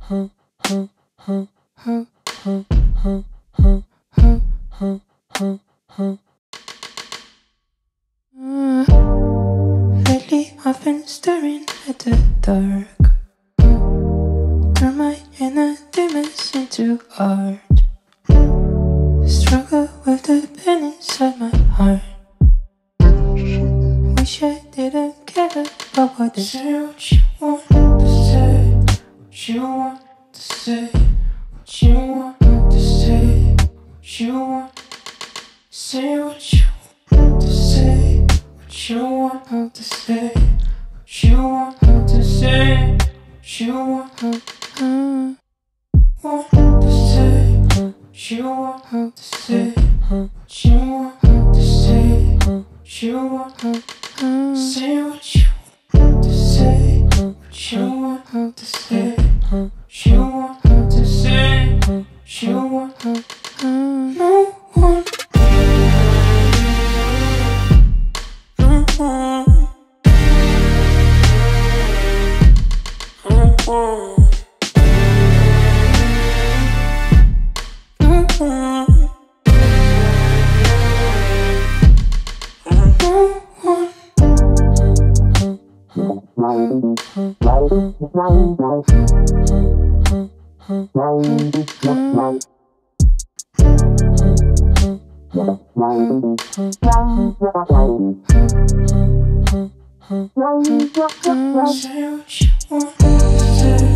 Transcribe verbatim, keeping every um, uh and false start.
Lately I've been staring at the dark. Turn my inner demons into art. Struggle with the pain inside my heart. Wish I didn't care about what they say. What you want to say, what you want to say, what you want to say, what you want. Say what you want to say, what you want to say, what you want to say, what you want to say, what you want to say, what you want to say, what you want to say, what you want to say, what you want to say, what you want to say, what you want to no one. Say what you want to say.